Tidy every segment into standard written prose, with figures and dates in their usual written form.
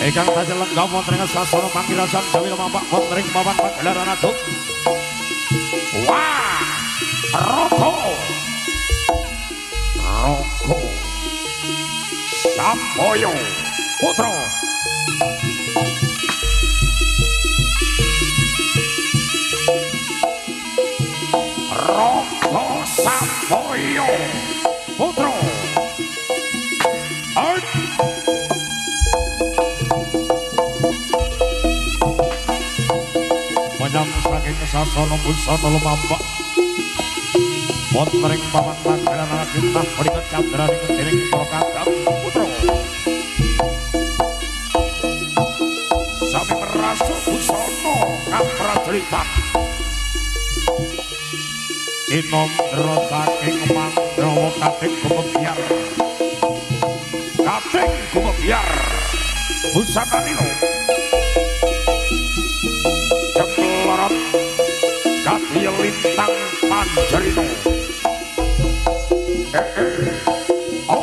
Ingkang tasih lenggah wonten ing sasana pangirasan Jawi Lumapak wonten ing papan pagelaran agung. Wah! Roko. Roko. Samboyo Putra. Roko Samboyo Putra. Menyang saking sasana busana lumampah wonten ing papan pagelaran kitah punika candraning dening para kadang putra sami merasu busana kaprajuritan Cinandra saking Mandrawa kating gumebyar busananira Jemplorot kadya lintang panjarita oh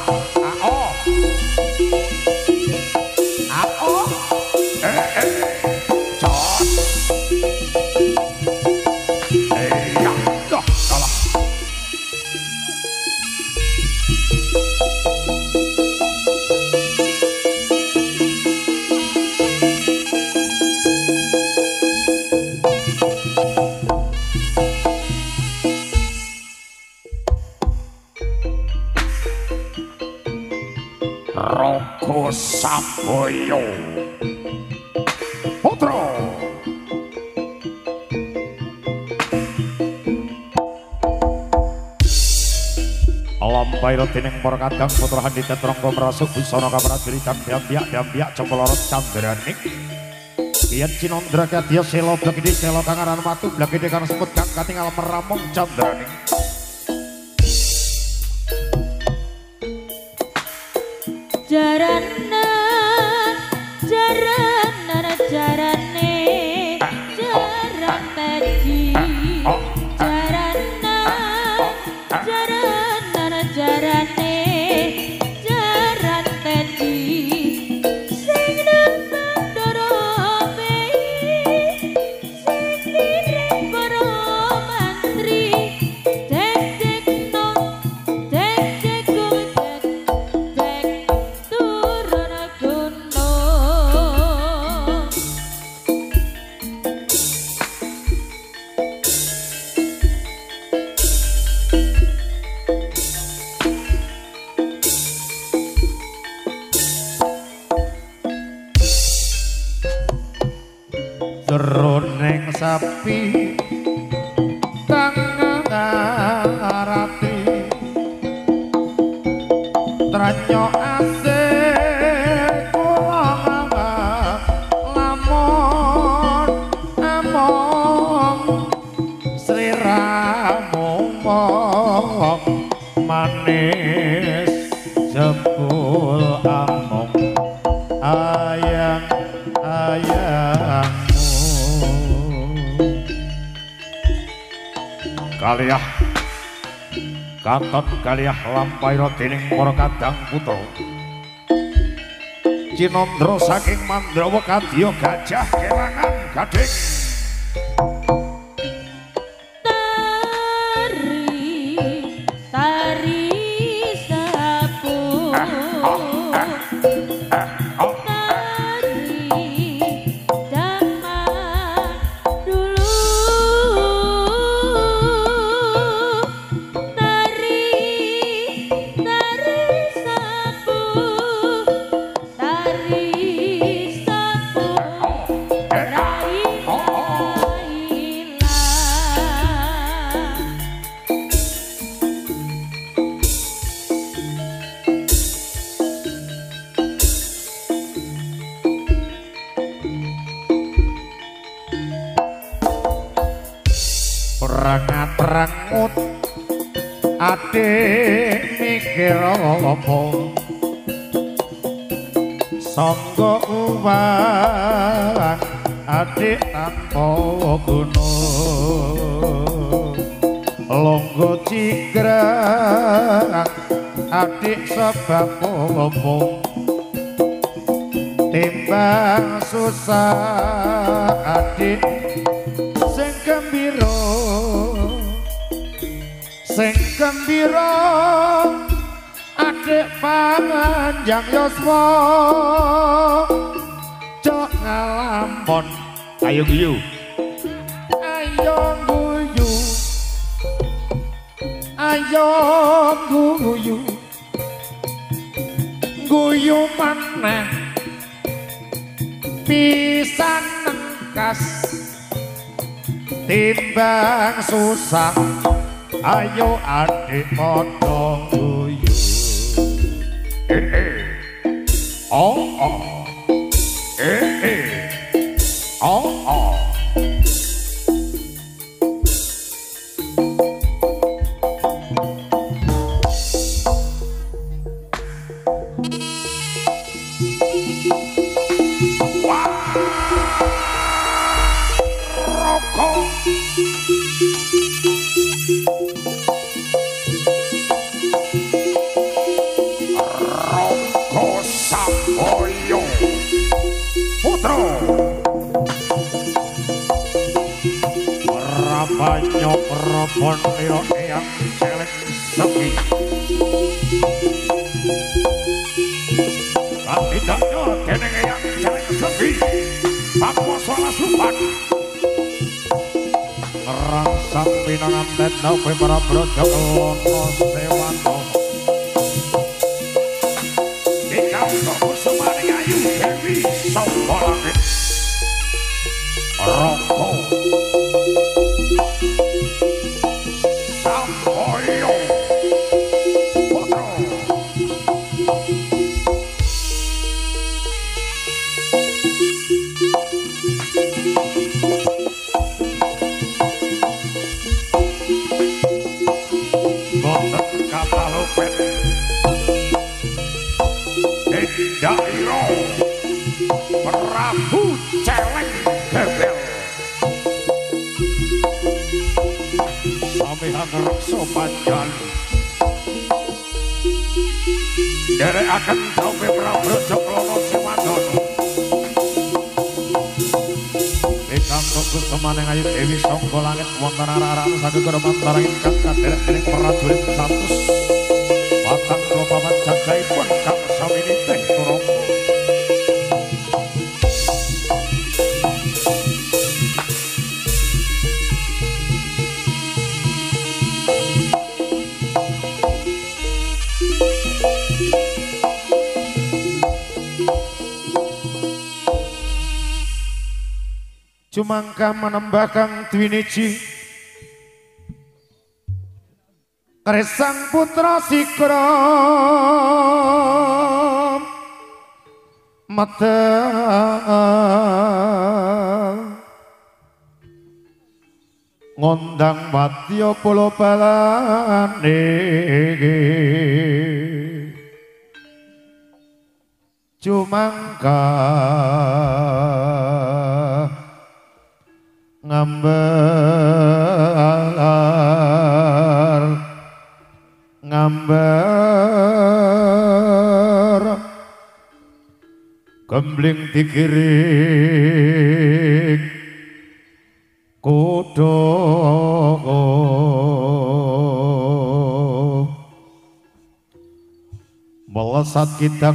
Roko Samboyo Putra lampaira dening para kadang putra handita trangga merasuk busana kaprajuritan dambiak Jemplorot candraning yen Cinandra kadya sela blagede sela kang aran watu blagede kang semut kang katingal meramung candraning jarane di jroning sapi kang ngarati tranyo asih kula lamun among sliramu manis jebul among ayang-ayang kaliah katon kaliah lampaira dening para kadang putra Cinandra saking Mandrawa kadya gajah kelangan gading tari sapu rangut adik mikir apa sangga uwang adik tanpa guna longgo cigrang adik sebab apa timbang susah adik sing gembira adik panganjang yuswa cok ngalampon ayo guyu guyu maneh pisan nengkas timbang susah ayo adik padha guyu oh banyak perempuan yang celek sepi tapi tidaknya keneng yang celek sepi Papua suara supan ngerangsang pinangan tenda para brojo kelono sewano di kampung semari ayu dewi sombolangit rokok Dairo Prabu Celeng Gebel Samihan Rekso Panjan Derek akan Jaupe Prabu Joklono Sewadon Ikantuk Kusumaneng Ayu Dewi Songko Langit Wonten Arah-arah Saku Kedepan Tarangin Kakak Derek Derek Prajurit Satus Patang Lopaman Jajai Pun Kang Samini Teh Turombo Cumangka menembakang Dwiniji Kresang putra Sikrom Mata ngondang Matyo Pulo Balane Cumangka ngambar gembling dikiring kudo melesat kidang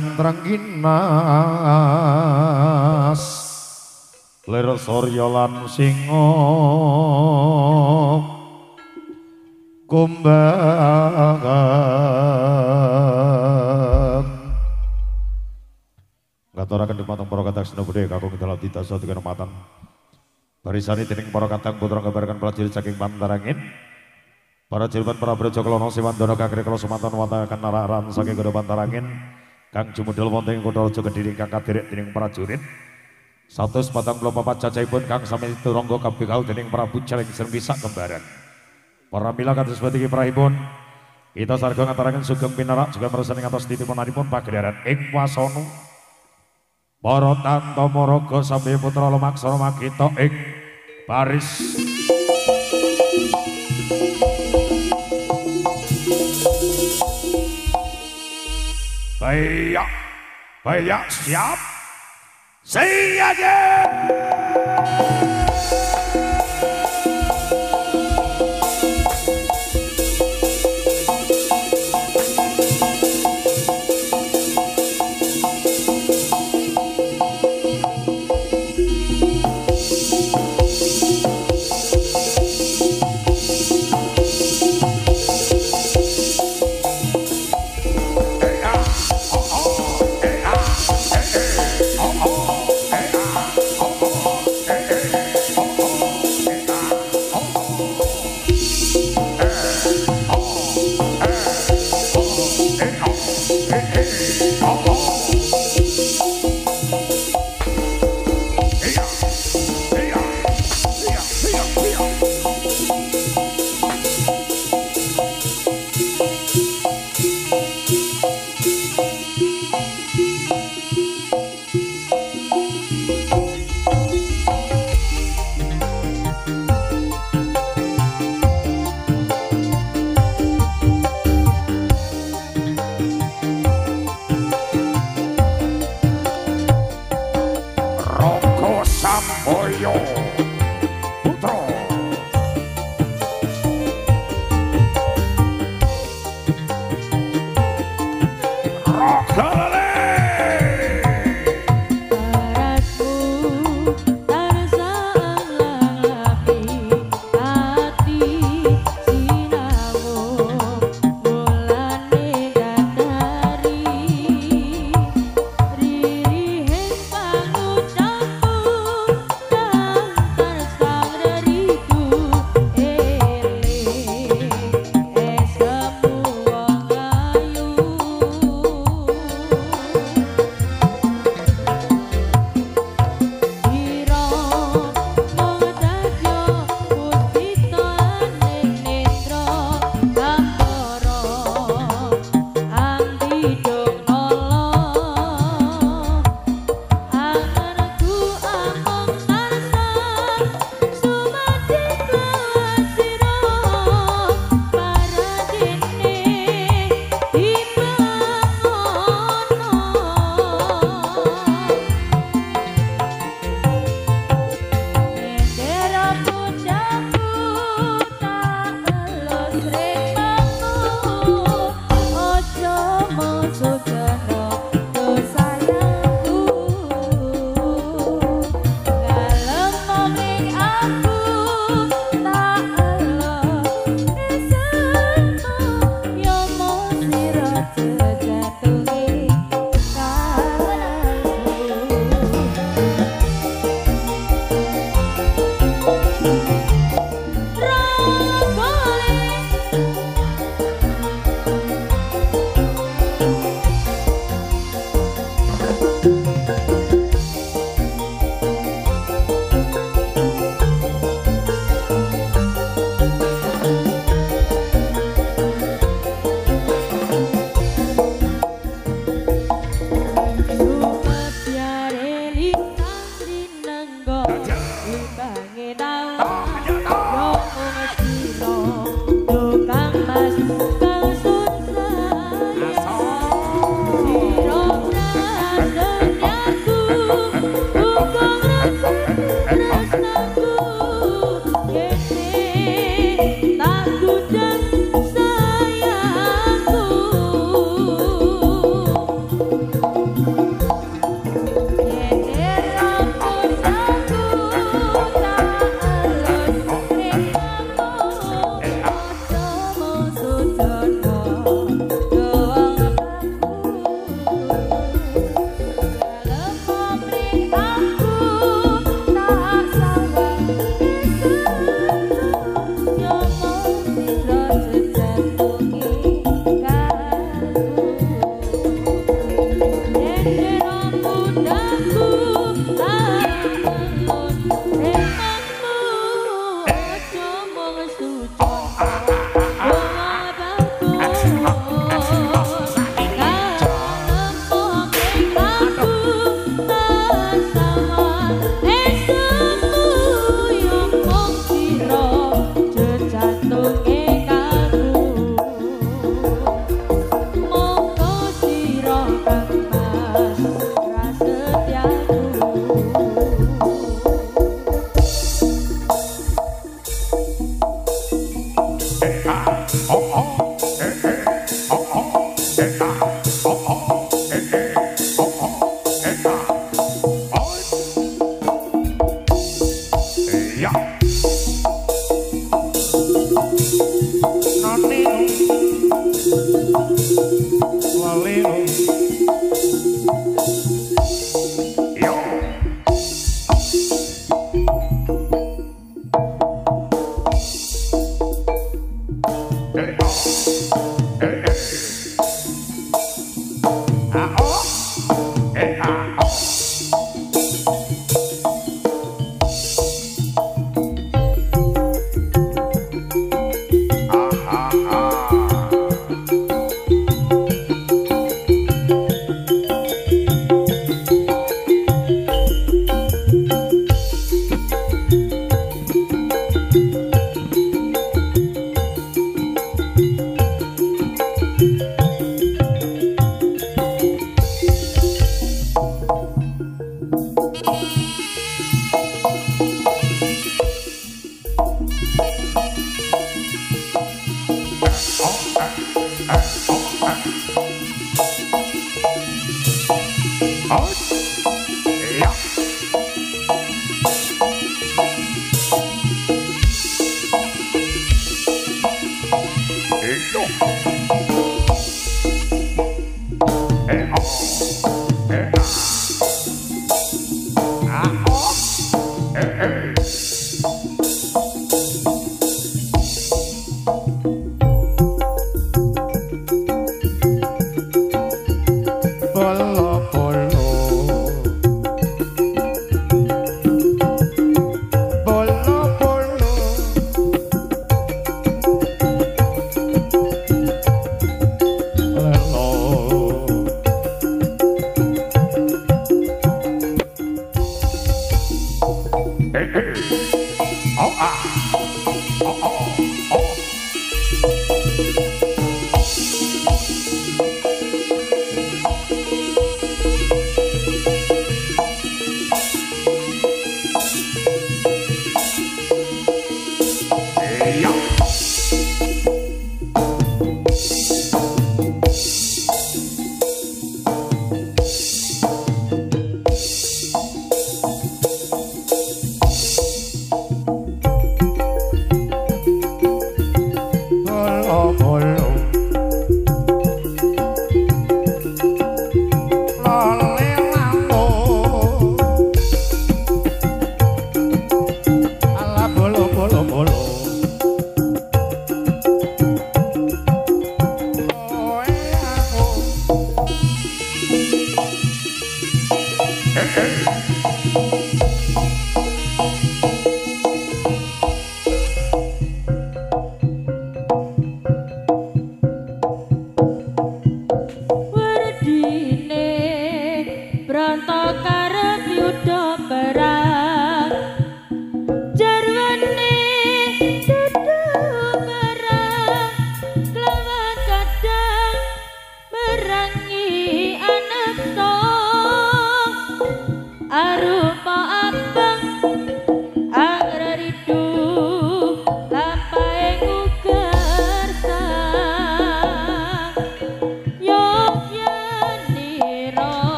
terangginas lir surya lan singa kumbangan ngaturaken dumateng para kadang sena budaya kakung dalam ditasa kenikmatan barisani dening para kadang putra gambarkan prajurit saking Pantarangin para jilban para brojo kelono Sewandana kakri kala sumanten wonten nararan saking Gede Pantarangin kang jumudal wonten ing kutha Raja Kediri kang kaderek dening prajurit 144 cacaipun kang sami turangga kabekau dening Prabu Celeng Srenggisak kembaran. Para mila kados badhe prahipun kita sarga ngaturaken sugeng pinarak juga meresani ngatos titipunanipun pagelaran ing wasana para Tantamaraga sampe putra Lemaksana makita ing baris Bayak siap Siaga. Monggo sira Kang Mas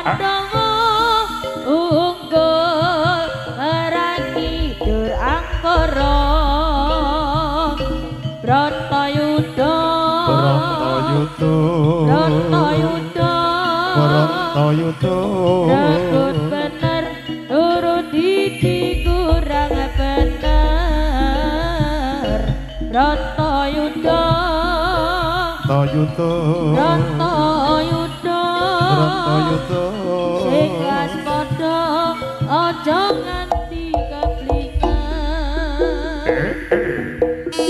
Pandawa unggul merangi dur angkara Bratayuda Regut bener turut didi kurang bener Bratayuda sing waspada aja nganti keplingan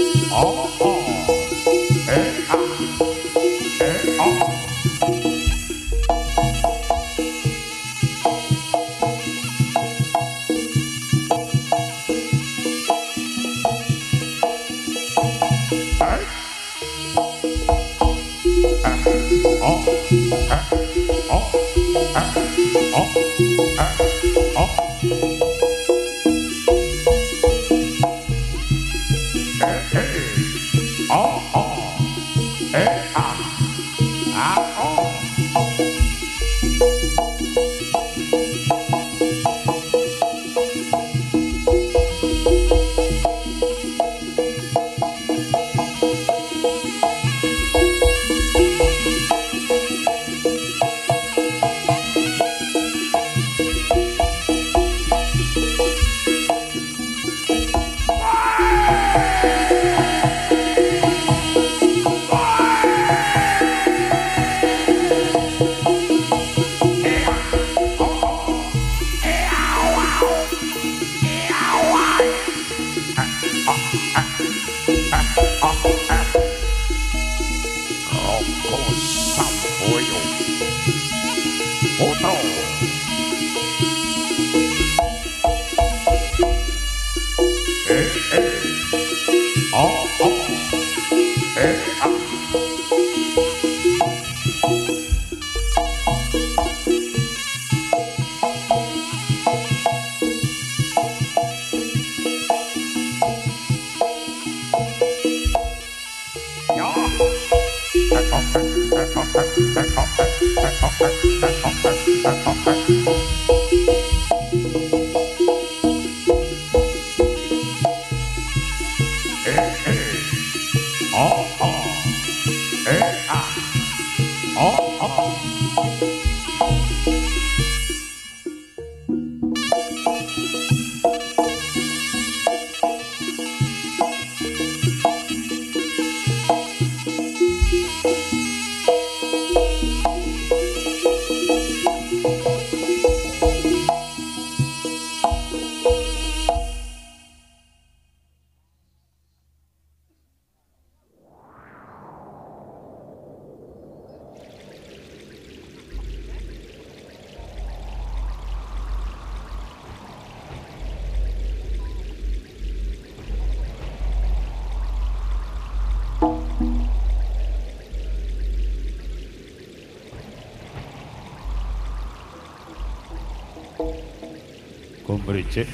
Kumricik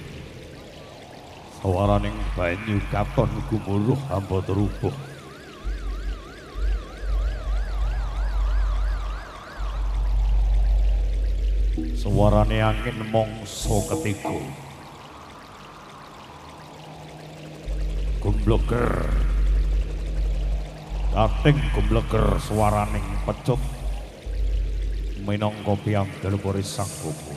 sawaraning banyu katon gumuruh hamba terubuh sawarane angin mangsa ketiga gumbleger kating gumbleger swaraning pecut minangka piambal puri sang buku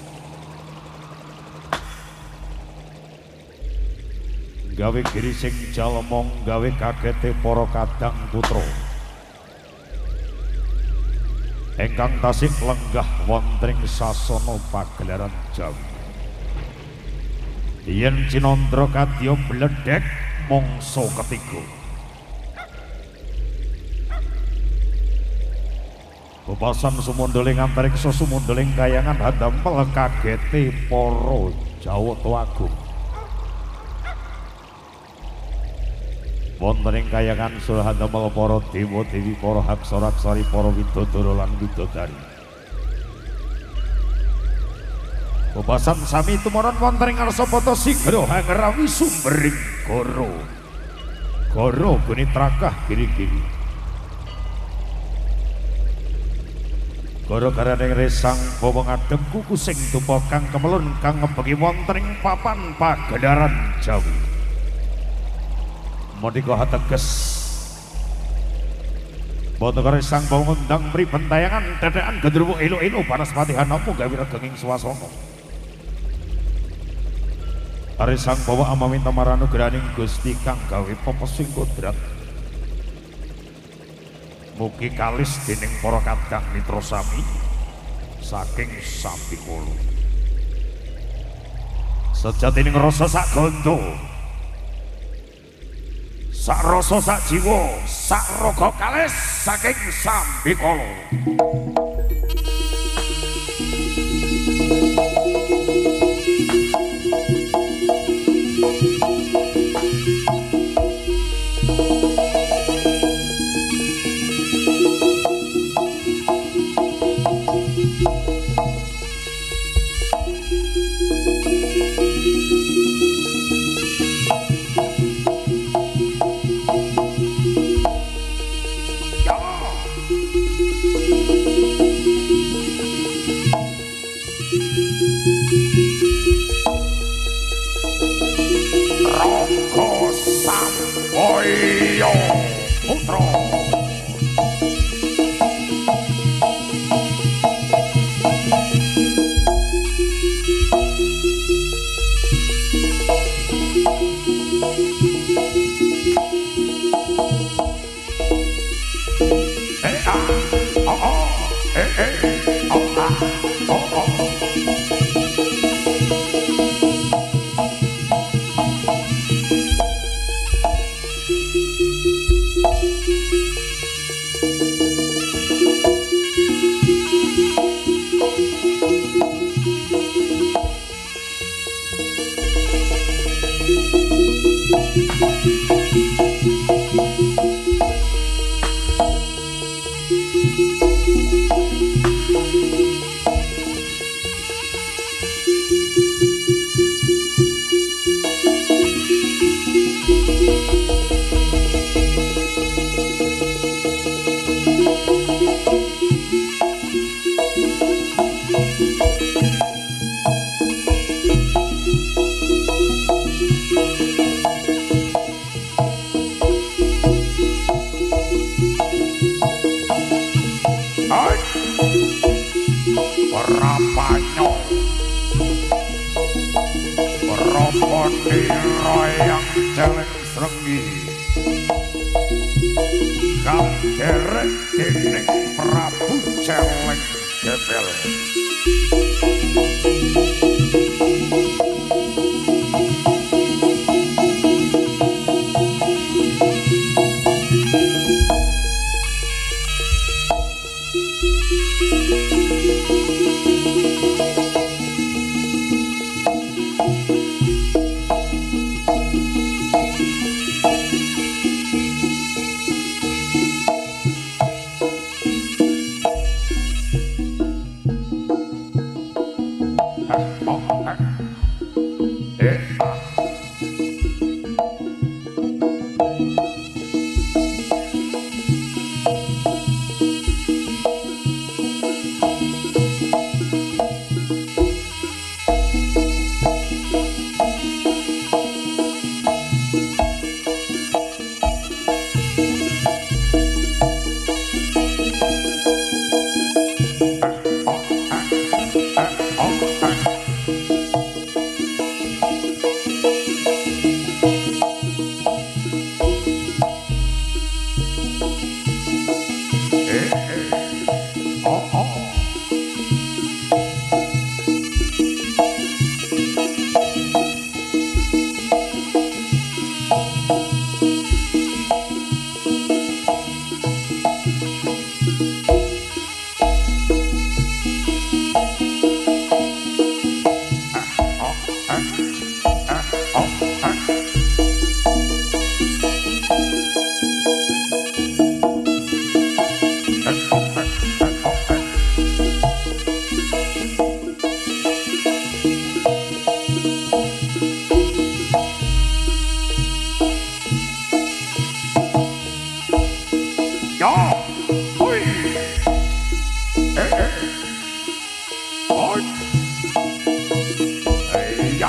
gawe girising jalmong gawe kagete para kadang putra ingkang tasih lenggah wonten sasana pagelaran Jawi yen Cinandra kadya bledhek mangsa ketiga bebasan sumundeling antariksa sumundeling kayangan hadamel kagete para Jawata Agung wonten ing kayangan surah damel para dewa dewi para haksara-aksari para widodara lan widodari. Bebasan sami tumaran wonten ing Arsapata sigra hangrawi sumbering goro. Goro geni trakah giri-giri. Gara-gara ning resang bawa ngadeg kuku sing dupa kang kemelun kang ngebeki wonten ing papan pagelaran Jawi. Menika hateges boten resang bawa ngundang mriben tayangan tetekan gendruwo elo-elo Banaspati Hanomo gawe regenging swasana. Resang bawa amaminta maranu graning Gusti kang gawe pepesing kodrat. Mugi kalis dening para kadang mitra sami saking Sambikala. Sejatining rasa sak gondo, sak rasa sak jiwa, sak raga kalis saking Sambikala. Iya.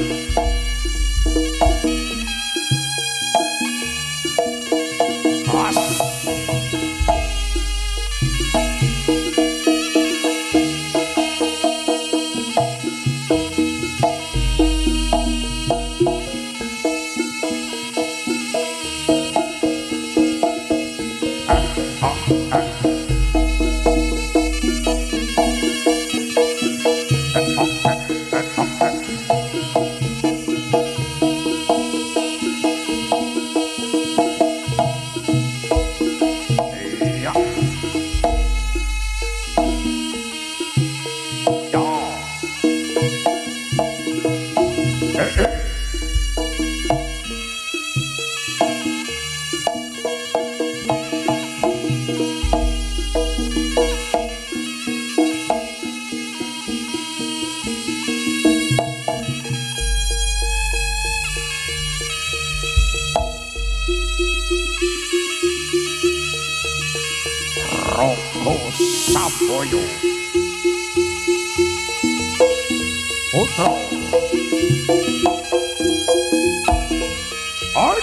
As. Roko Saboyo Putra Art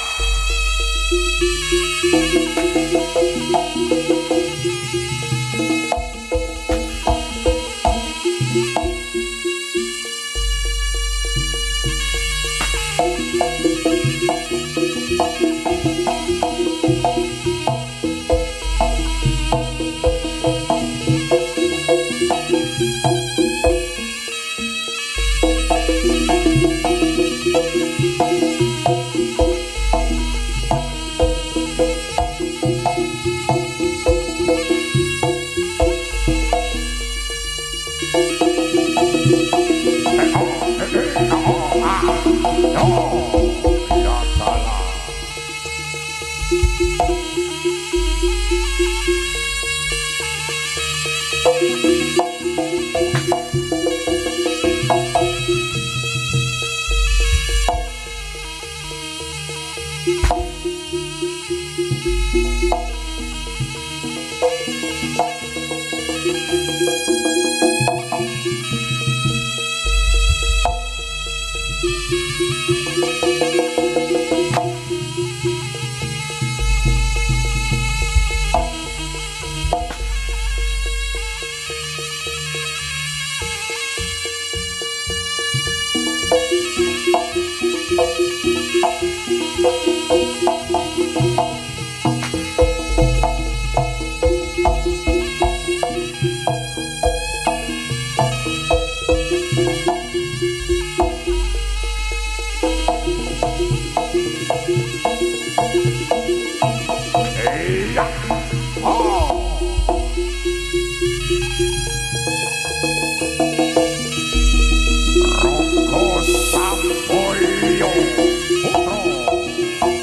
Roko Saboyo Putra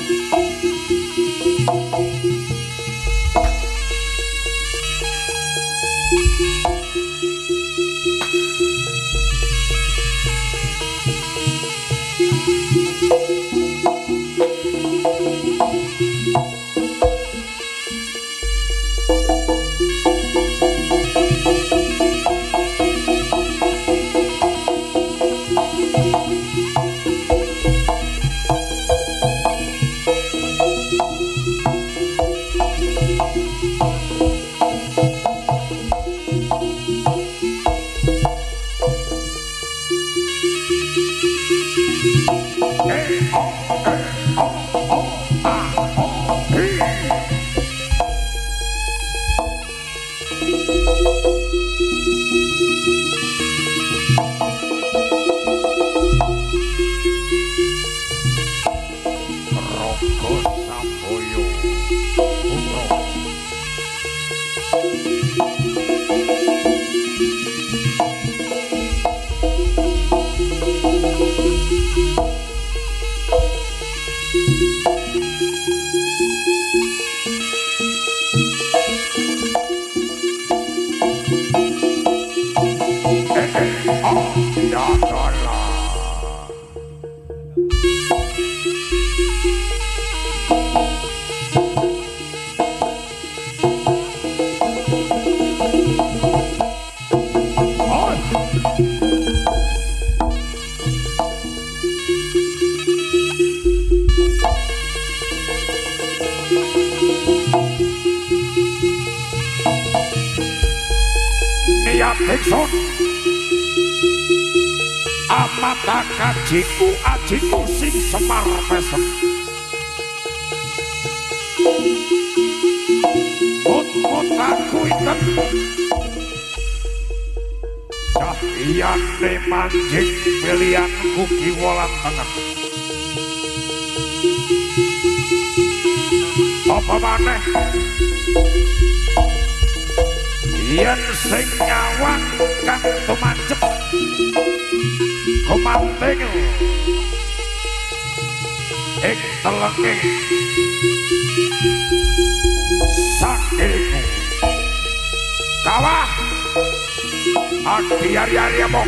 Dikson amata kajiku ajiku sing semar mesem mut-mutaku iten cahyane manjing pilihanku kiwolan tengen apa maneh yen sing nyawang kang tumancep kumanting ing telenge sakiku kawah adi-ari among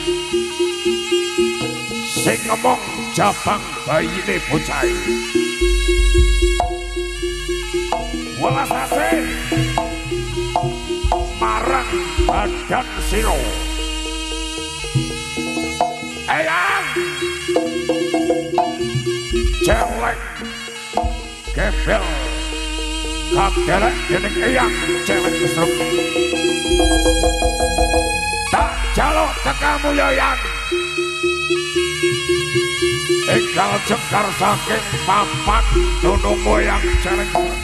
sing ngomong jabang bayine bocah welasase marang badan siro eyang celeng gebel kadelek dening eyang celeng kesruk tak jaluk tekamu yoyang enggal jengkar saking papan dunung moyang celeng kesruk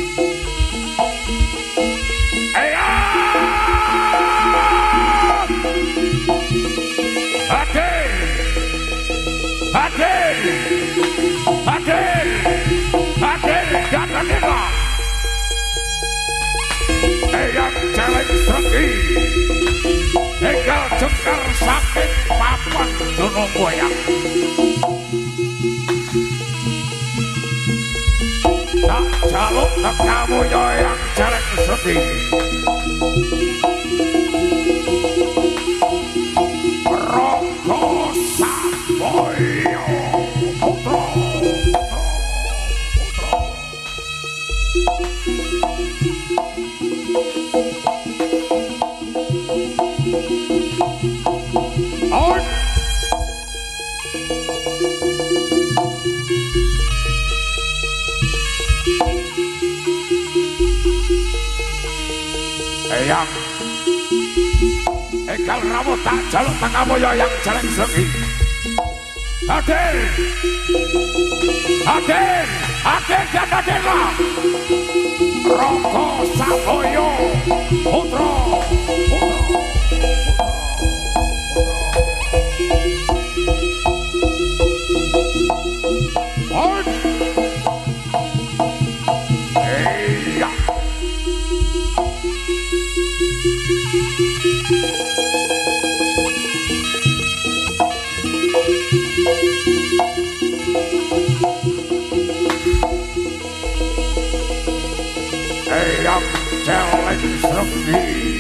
Gatadela eyang celeng sregi enggal jengkar saking papan dunung moyang tak jaluk tekamu yoyang celeng sregi Ronggo Samboyo putra eyang enggal rawuh tak jaluk tekamu yoyang celeng sregi Hadir Gatadela Ronggo Samboyo putra eyang celeng sregi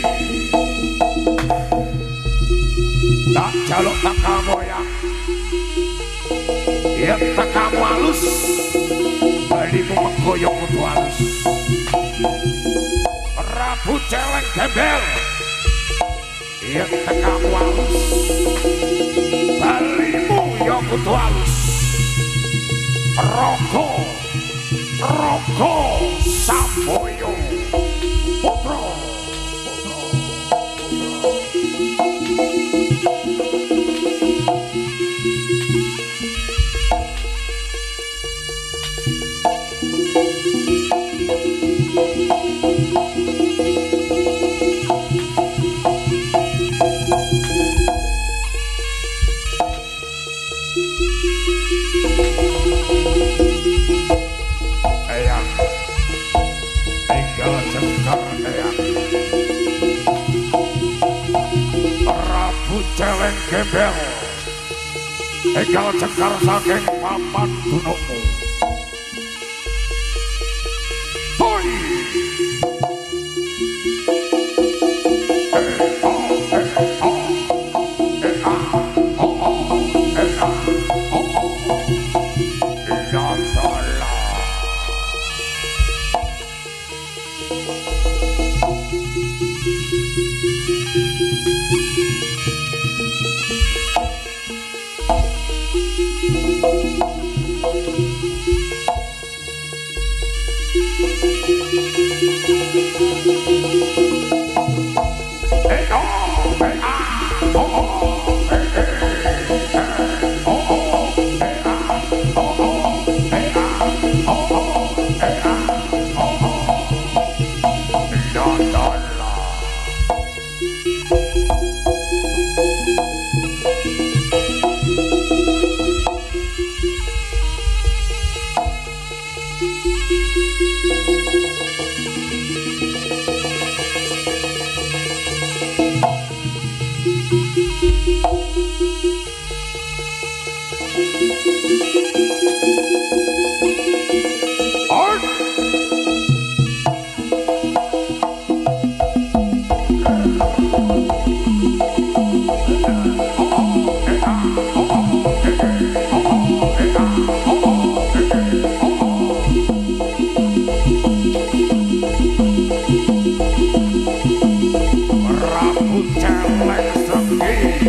tak jaluk tekamu yang yen tekamu halus balimu menggoyong kudu halus Prabu celeng gembel yen tekamu halus balimu yo kudu halus Ronggo Samboyo putra eyang enggal jengkar eyang Prabu celeng gembel enggal jengkar saking papan dunungmu hoi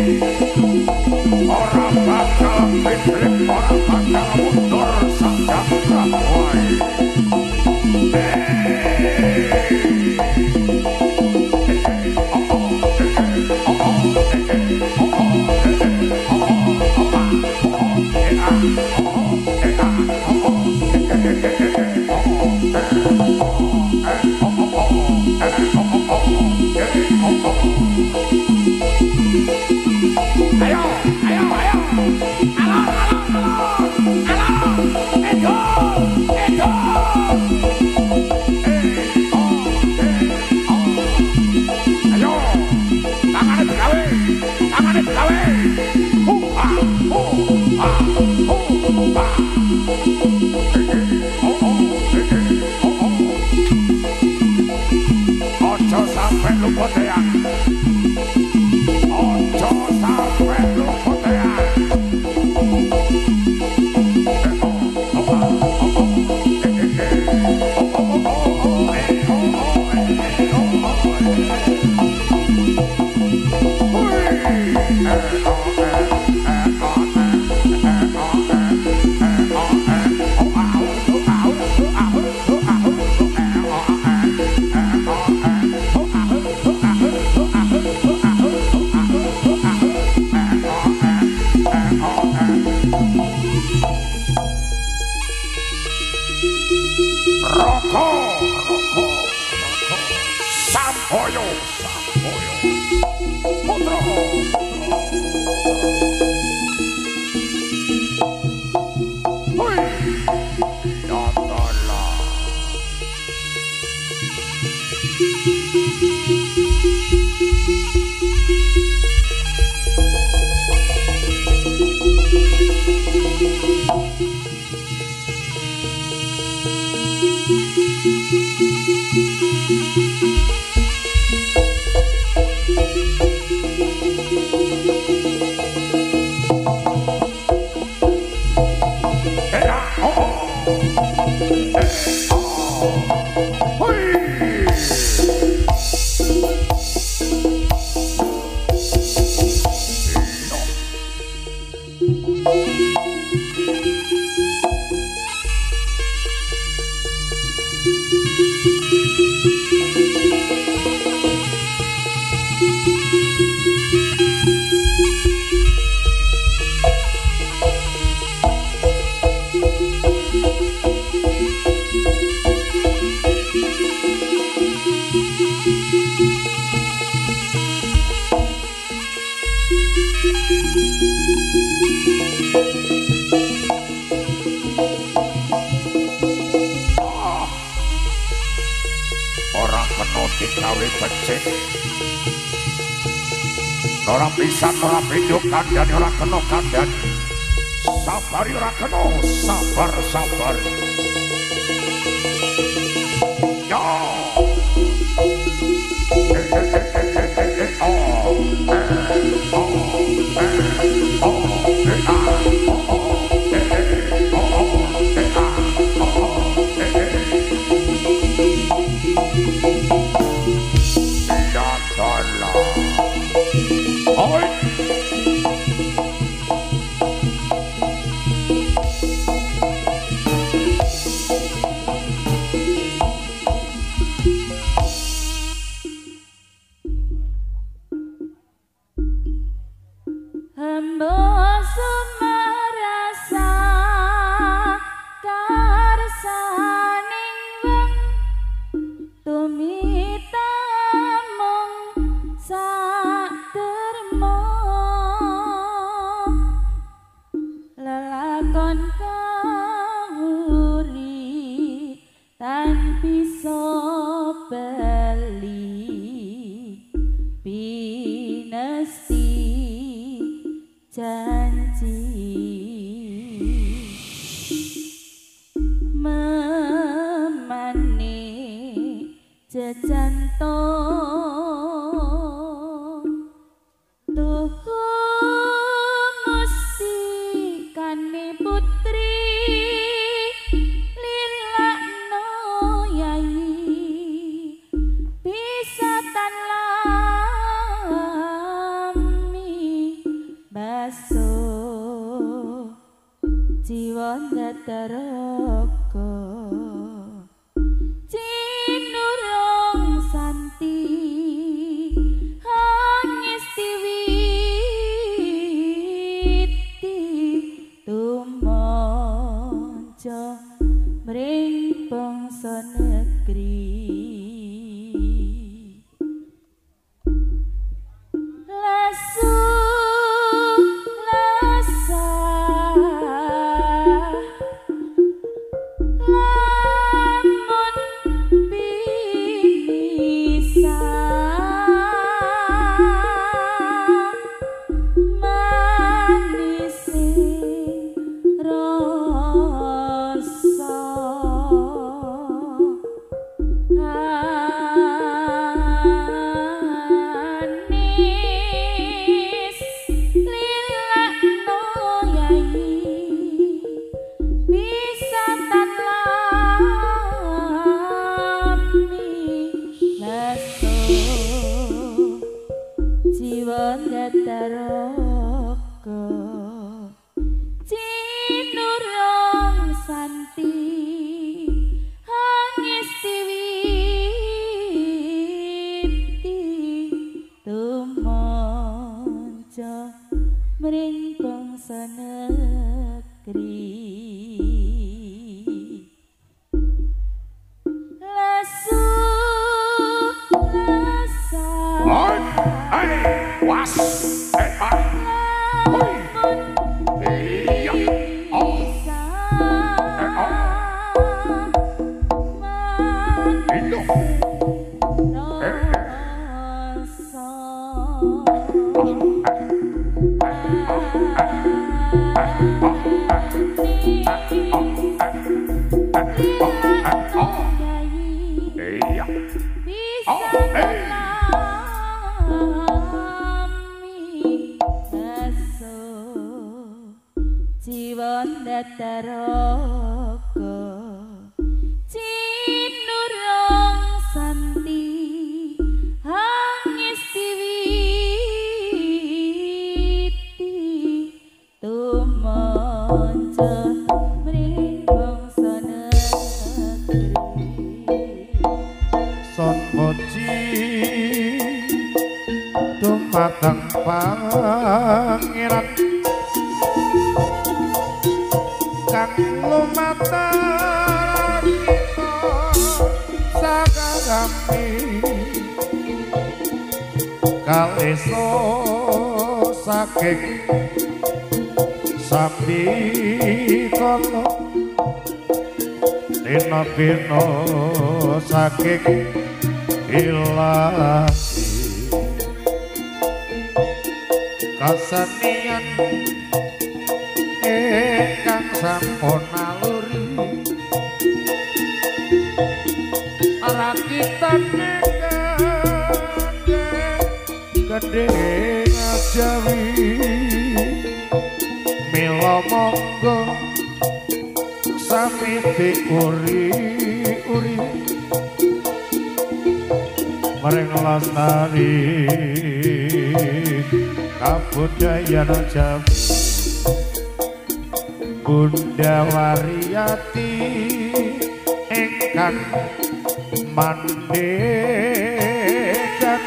ora bakal pitlek ora bakal mundur sajak wae ayo ayo ayo alon alon alon edo ayo tangane digawe ojo sampai luput ya ojo sampai luput ya Sampoyo Putra Hui Yatala gawe becik ora pisan ora pindho kandhane ora kena kandhane sabar ora kena sabar yo laso jiwa ndataraka cinurung santi hangestiwiti tumonco mring bangsa negeri lasu lasa lamun bisa manisi rasa anis lilakno yai bisa tanlami laso jiwa ndataraka cinurung santi hangestiwiti tumonco mring bangsa negeri lasu lasa Was jiwa ndataraka cinurung santi hangestiwiti tumonco mring bangsa negeri son moci dumateng pangeran kang lumatar kita sakagami kaleso saking sapi kono dina-dina saking ilahi kasenian ingkang sampun aluri rakitane gedhe ngajawi mila monggo sami diuri-uri maring lestari kabudayan Jawi Bunda Wariyati ingkang mandekan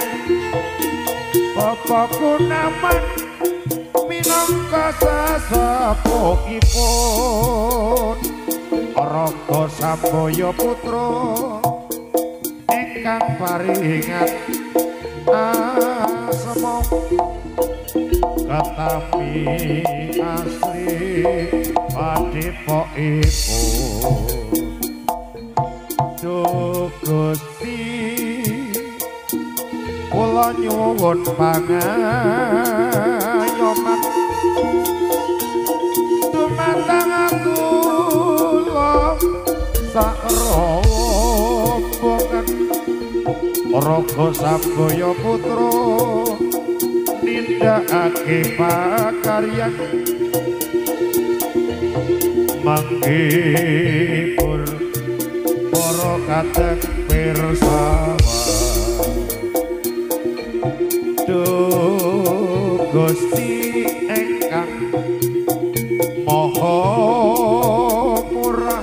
Bapak Gunaman minangka sesepuhipun Raga Sambaya Putra ingkang paringan asma katami asli padhepokipun Duh Gusti kula nyuwun pangayoman dumateng kula sak rombongan Raga Sambaya Putra nindakake pakaryan manggipur para kadang pirsawa Duh Gusti ingkang maha murah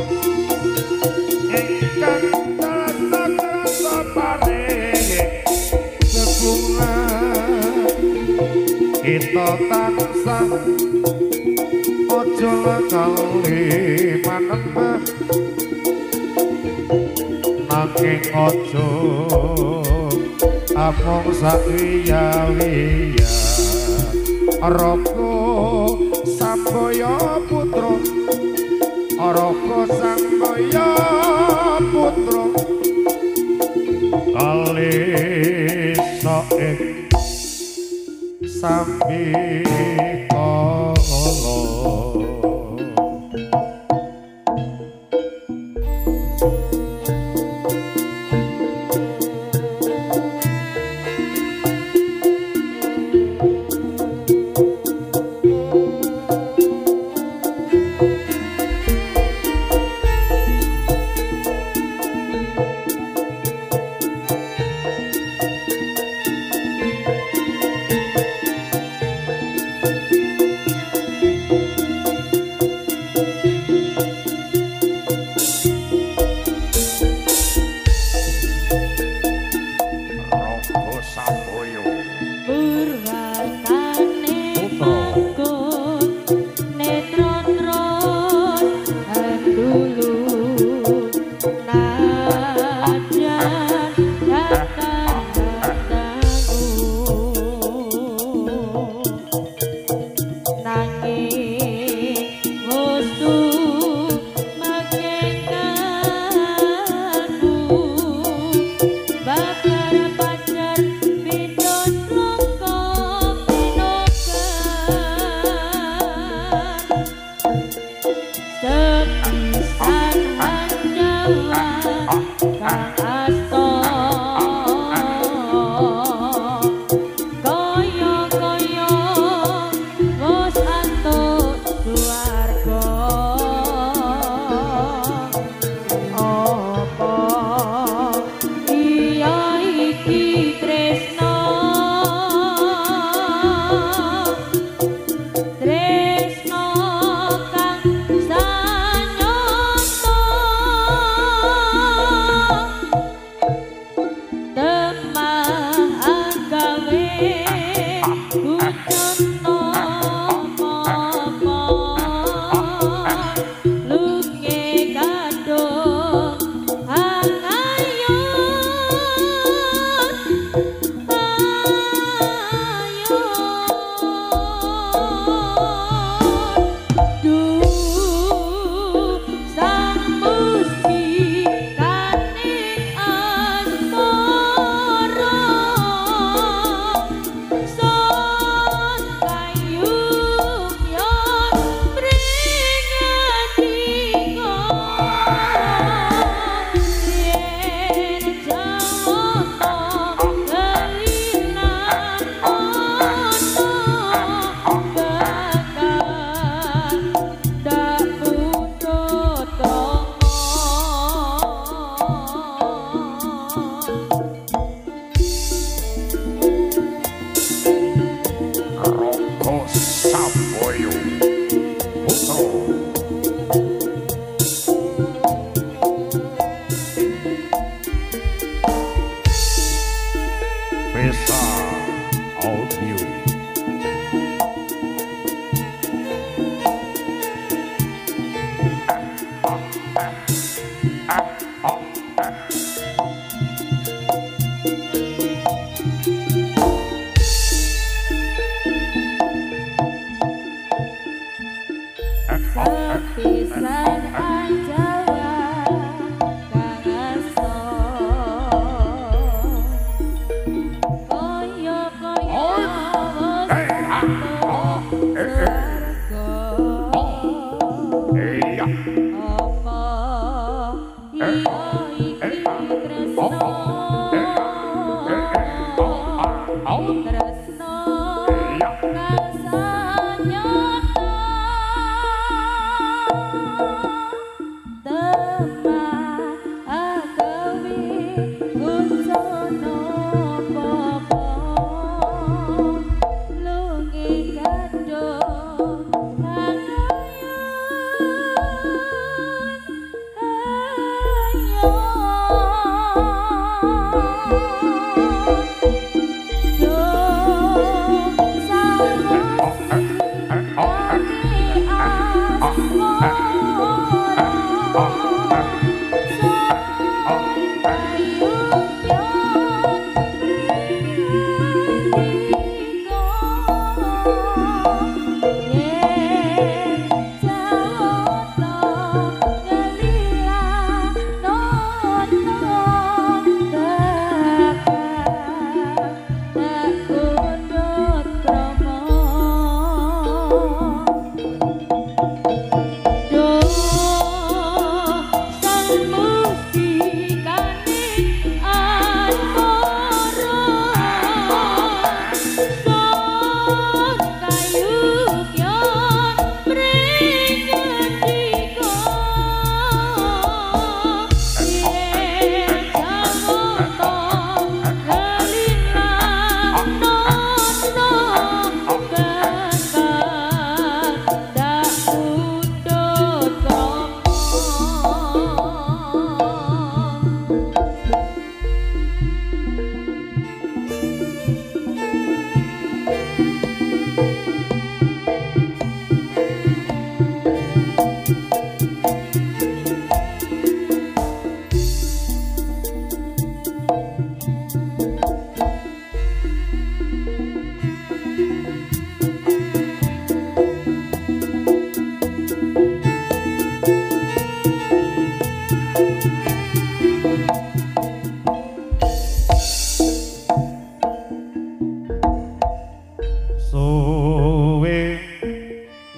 ingkang rasa paring bebungan kita tansah ojo kali manembah nanging ojo amung sawiya-wiya Raka Sambaya putra Raka Sambaya putra kali saeng sambikala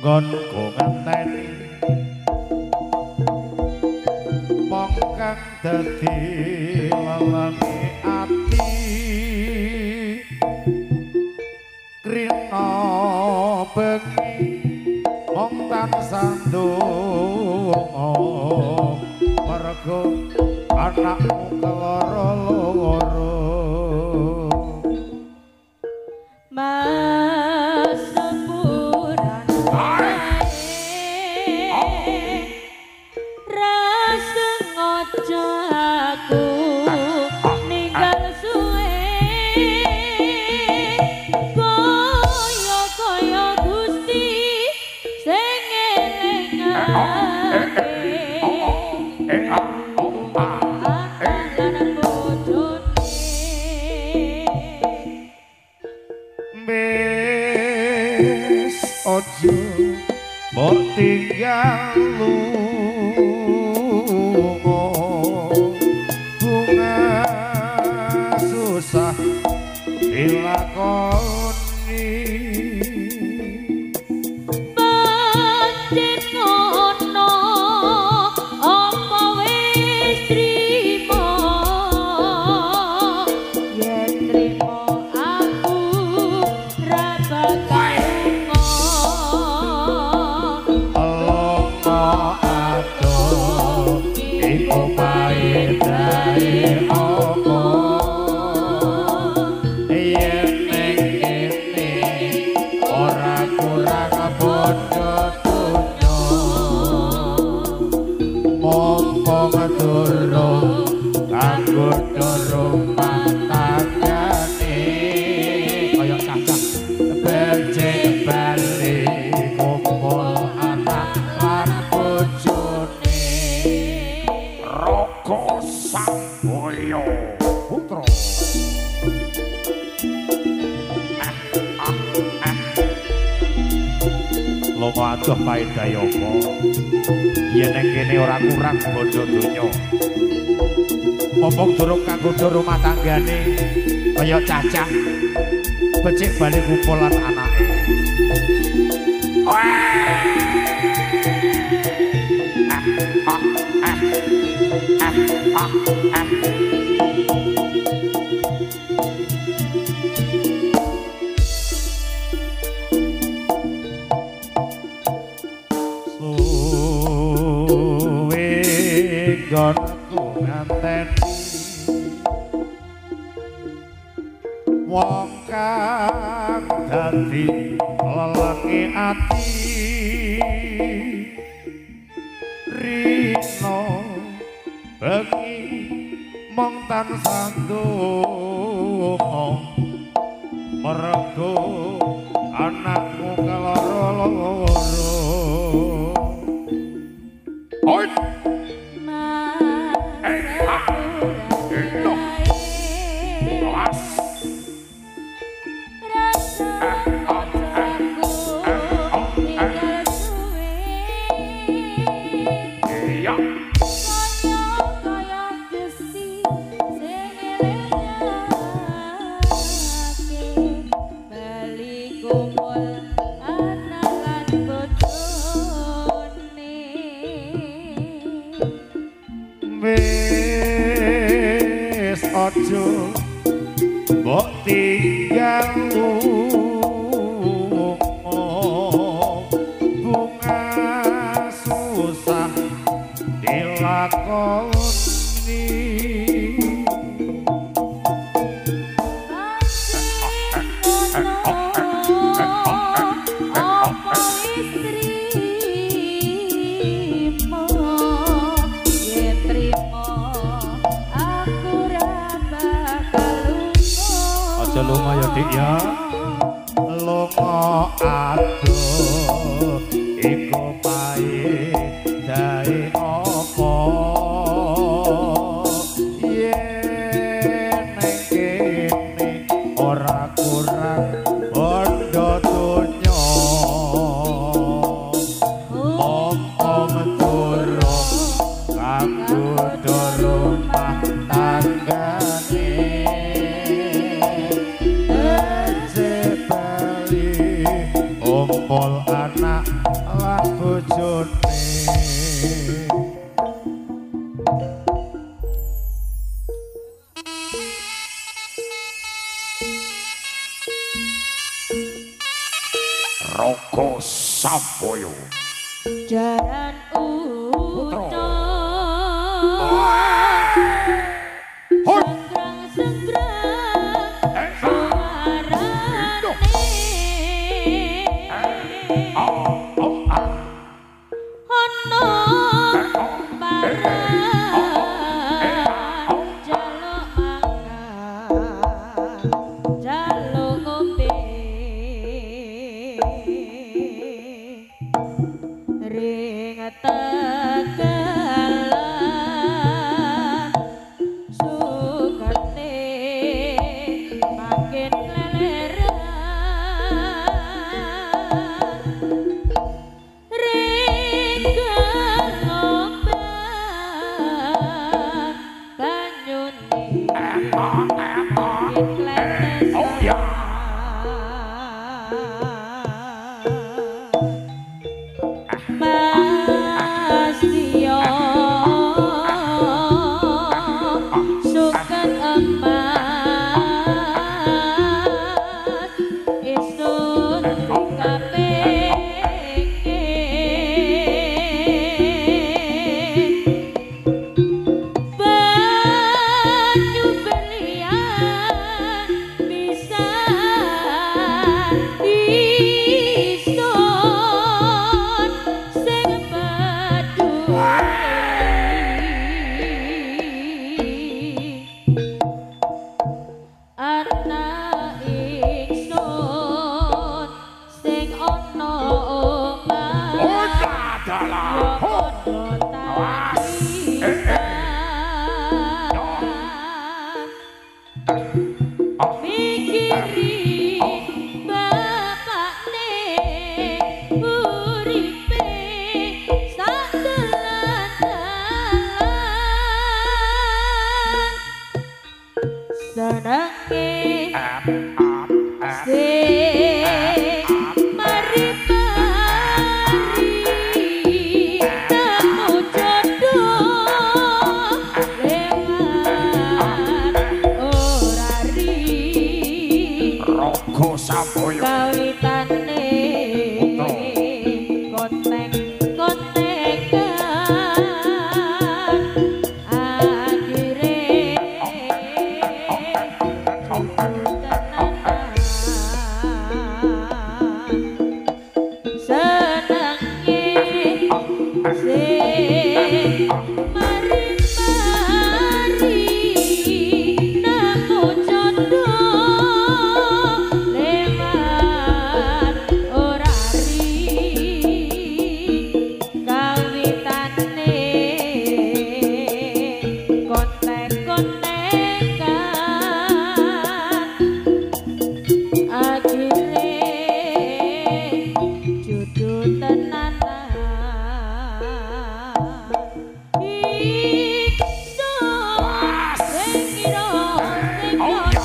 nggonku ngenteni mong kang dadi lelengi ati krina bengi mong tansah ndonga mergo anakmu keloro-loro Mas semburan rasa ngojo aku ninggal suwe kaya Gusti sing ngelingake akalan bojone wis ojo mbok tinggal lunga bunga susah dilakoni pancen ngono apa wis trimo yen trimo aku ra bakal lunga adoh iku paedahe apa yen ning kene ora kurang bodho donya mongko durung kanggo rumah tanggane kaya cacah becik bali kumpul anak lan bojone Raka Samboyo putra lunga adoh paedahe apa yen ning kene ora kurang bodho donya popok durung kanggo rumah tanggane kaya cacah becik bali kumpul lan anake suwe nggonku ngenteni wong kang dadi lelengi ati rino bengi mong tansah ndonga mergo anakmu keloro-loro oi wis ojo mbok tinggal lunga bunga susah dilakoni lunga ya dik ya lunga adoh iku paedahe apa yen ning kene ora kurang bondo donya mongko durung kanggo rumah tanggane kumpul anak bojone Raka Samboyo Jaran ucap Senggrang-senggrang suarane Ono paran jaluk makan jaluk ngombe ring tegalan sukane makin leleran ring gelombang banyune makin kletes Mas Tio suket emas isun kepengin banyu belian bisa isun sing anak ingsun sing ana omah ya padha mikiri bapakne uripe sak dalan senenge sing mari-mari temu jodoh lewat orari Raka Samboyo kawitane kontek-kontekan akhire senenge sing mari-mari nemu jodoh lewat orari kawitane kontek-kontekan akhire jodoh tenanan ingsun sing kira sing ono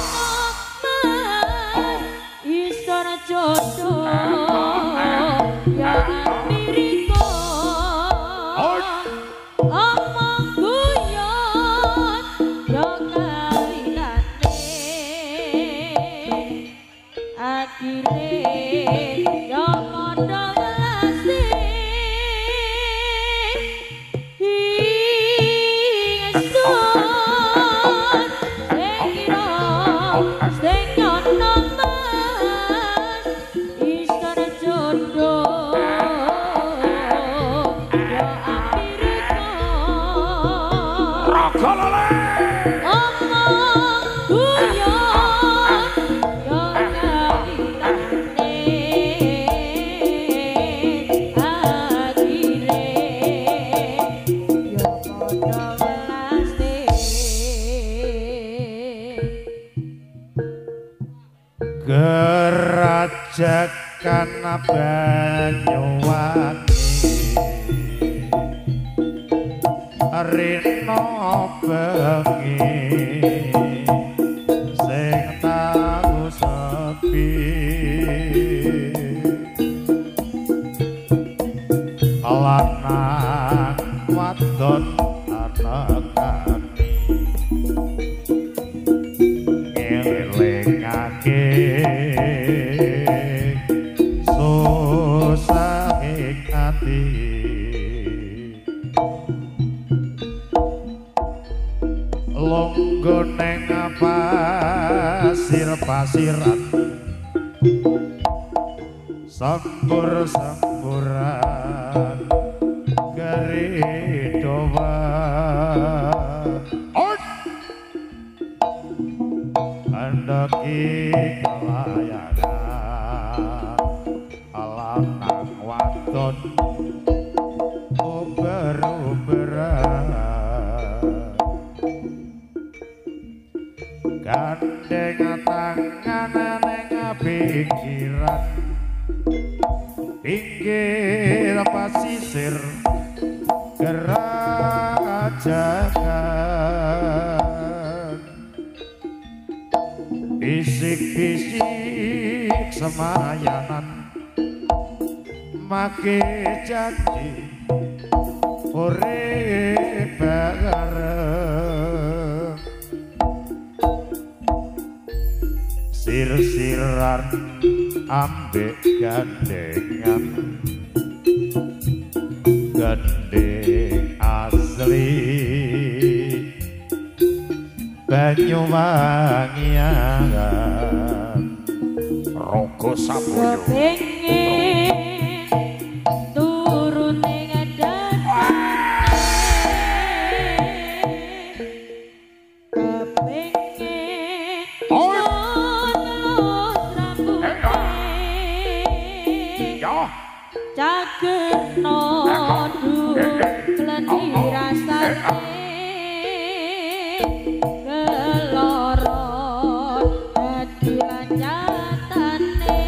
mas isor jodoh ya amiriko omong guyon yo kawinane akhire yo padha welase ingsun sing kira sing ono mas isor jodoh yo amiriko Raka Lale omong guyon yo kawitane akhire yo padha welase Gerajakan Banyuwangi Rino bengi sing tahu sepi saking ati longgo neng pasir-pasiran sambur-samburan garidowan andaki kelayangan alanang wadon uber-uberan gandeng tangan neng pikiran pinggir pasisir kerajakan bisik-bisik semayanan make janji urip bareng sir-siran ambek gandengan gandeng asli Banyuwangian Rogo Saboyo kepengin turun ning kepengin cagerno kleni rasane keloro dadi lanjatane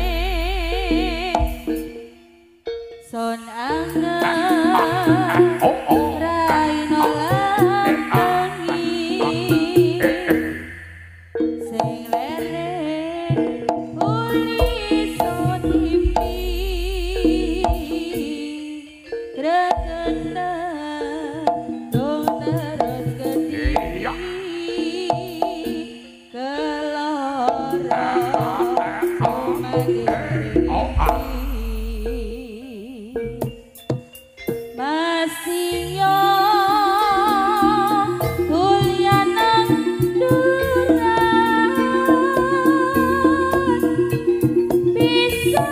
son angen raino langi sing lere uli sodipi krekenda dong terus gede keloro masih yo kuliah nang duran bisa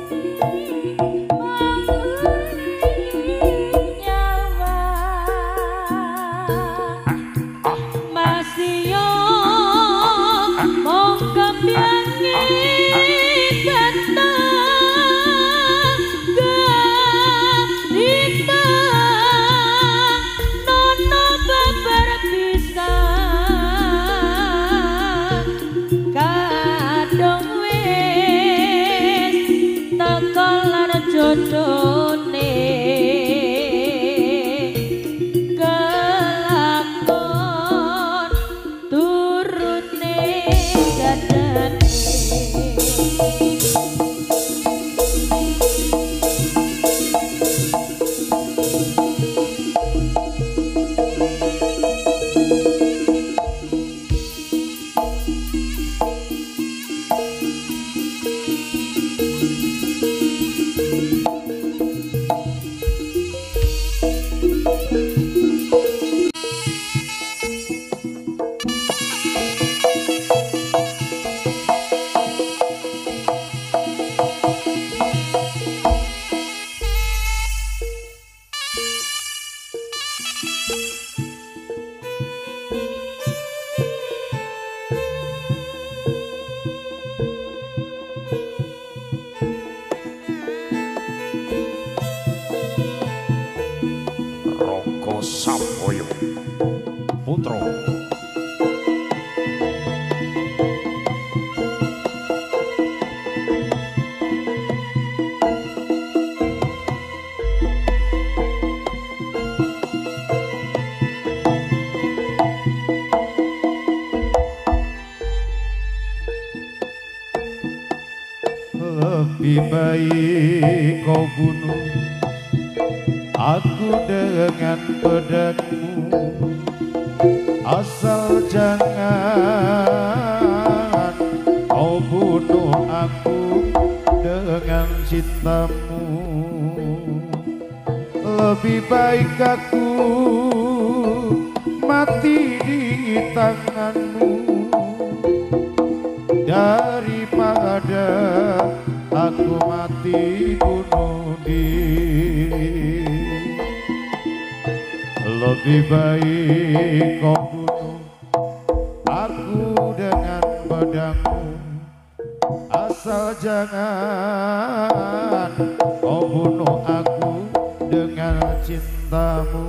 menguli nyawa masih yo mong kembyangi ganteng galita nono babar pisan kadung wis teko lan jodone kelakon turune dadane Rogo Saboyo Putro lebih baik kau bunuh aku dengan pedangmu asal jangan kau bunuh aku dengan cintamu Lebih baik aku mati di tanganmu daripada aku mati bunuh diri. Lebih baik kau bunuh aku dengan pedangmu, asal jangan kau bunuh aku dengan cintamu.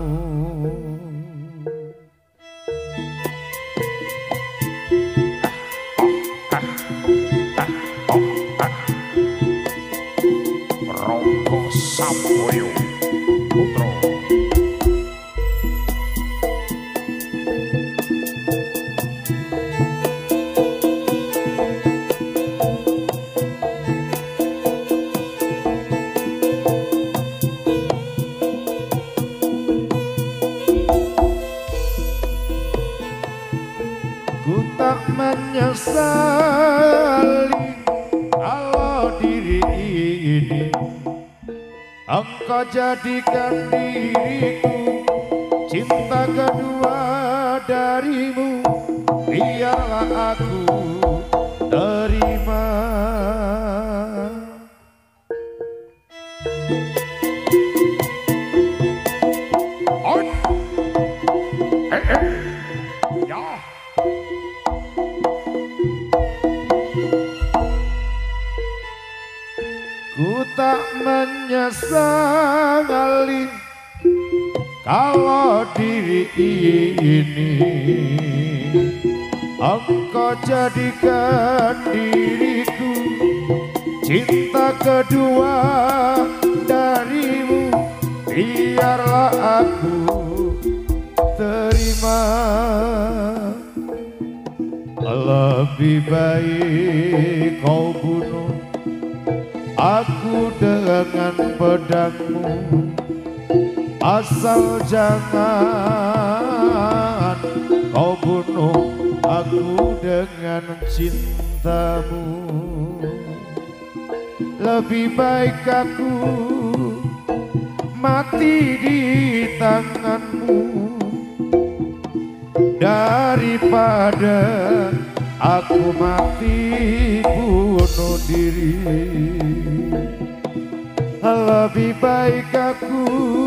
Ronggo Samboyo Putro. Ku tak menyesali kalau diri ini engkau jadikan diriku cinta kedua darimu. Biarlah aku terima. Ya. Ku tak menyesali kalau diri ini engkau jadikan diriku cinta kedua darimu. Biarlah aku terima. Lebih baik kau bunuh aku dengan pedangmu, asal jangan kau bunuh aku dengan cintamu. Lebih baik aku mati di tanganmu daripada aku mati bunuh diri. Lebih baik aku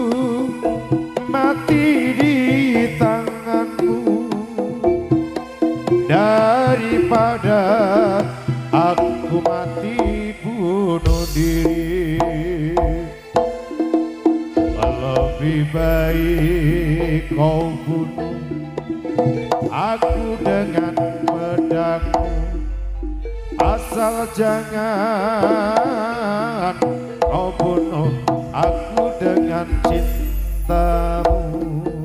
mati di tanganmu daripada aku mati bunuh diri. Lebih baik kau bunuh aku dengan pedangmu, asal jangan kau bunuh aku dengan cintamu.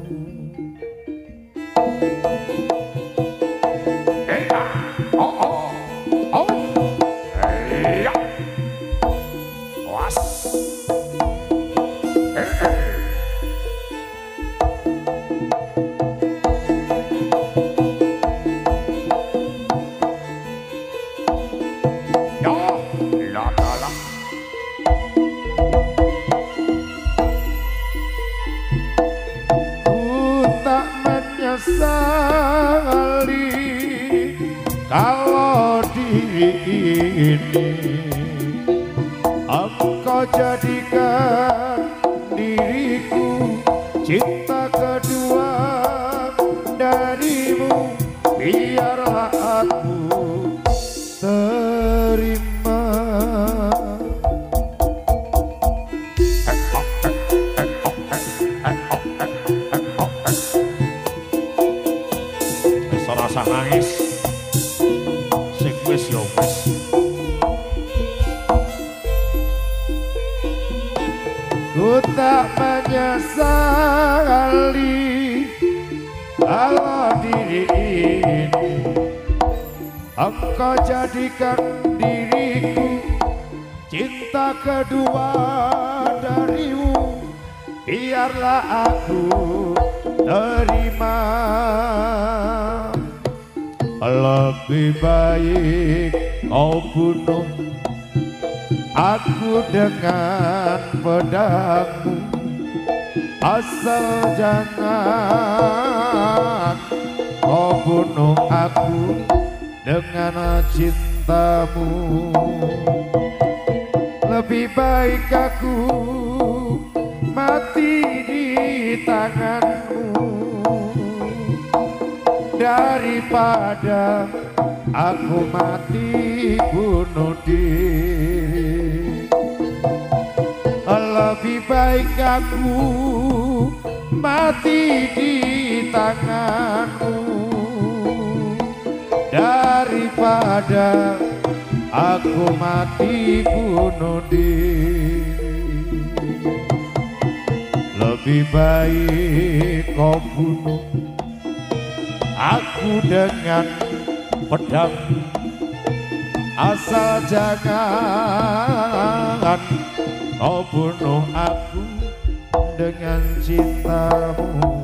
Menyesali kalau diri ini engkau jadikan diriku cinta kedua darimu. Biarlah aku terima. Rasa nangis sing wis ya wis. Ku tak menyesali kalau diri ini engkau jadikan diriku cinta kedua darimu. Biarlah aku terima. Lebih baik kau bunuh aku dengan pedangmu, asal jangan kau bunuh aku dengan cintamu. Lebih baik aku mati di tanganmu daripada aku mati bunuh diri. Lebih baik aku mati di tanganmu daripada aku mati bunuh diri. Lebih baik kau bunuh aku dengan pedang, asal jangan kau bunuh aku dengan cintamu.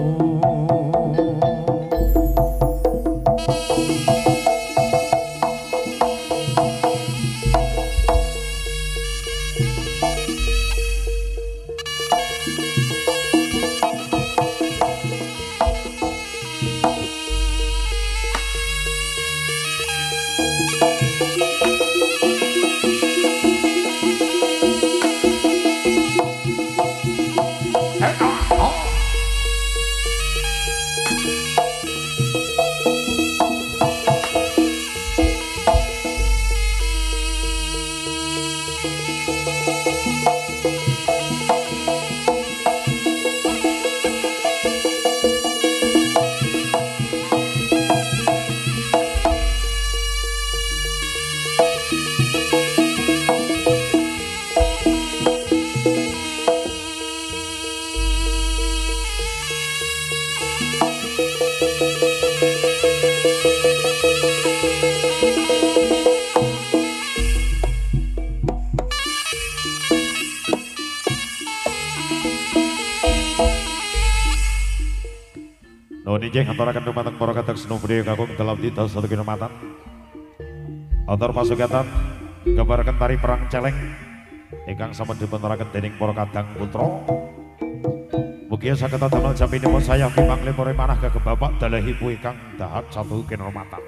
Nijeng antarakan dumateng para kadang seno budaya kakung dalam tita satu kinomatan antar pasugatan gambarkan tari perang celeng ingkang sampun dipunaturaken dening para kadang putra. Mugia saged damel jampinipun saya pimangli para manah kagem bapak dalahipu ingkang dahat satu kinomatan.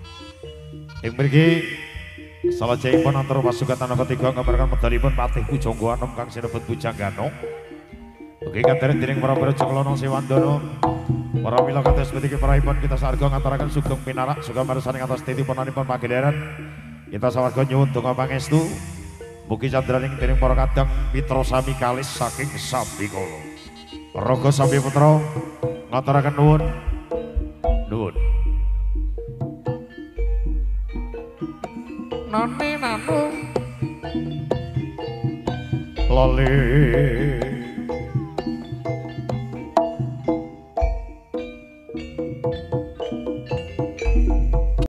Ing mriki salajengipun antar pasugatan ketiga gambarkan medalipun Patih Pujangga Anom kang sinebut Pujanggana. Mugi kadherek dening para praja Kelana Sewandana. Para mila kados sedaya prahipun kita sarga ngaturaken sugeng pinarak sugeng marsani atas titipunanipun pagelaran. Kita sawarga nyuwun donga pangestu mugi candraning dening para kadang mitra sami kalis saking Sambikala. Raga Sambi Putra ngaturaken nuwun. Nuwun. Nane nanu lali